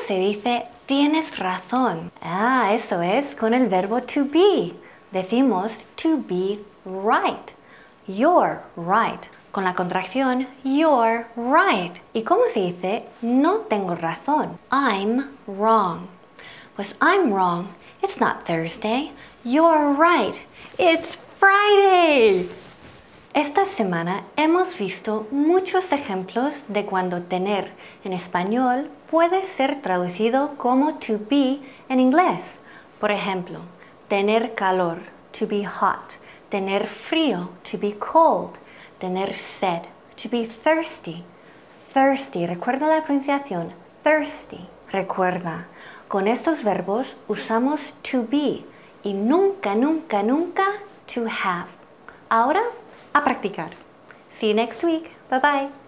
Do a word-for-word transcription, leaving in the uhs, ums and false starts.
se dice tienes razón? Ah, eso es con el verbo to be. Decimos to be right. You're right. Con la contracción you're right. ¿Y cómo se dice no tengo razón? I'm wrong. Pues I'm wrong. It's not Thursday. You're right. It's Friday. Esta semana hemos visto muchos ejemplos de cuando tener en español puede ser traducido como to be en inglés. Por ejemplo, tener calor, to be hot, tener frío, to be cold, tener sed, to be thirsty. Thirsty, recuerda la pronunciación, thirsty. Recuerda, con estos verbos usamos to be y nunca, nunca, nunca to have. Ahora, a practicar. See you next week. Bye bye.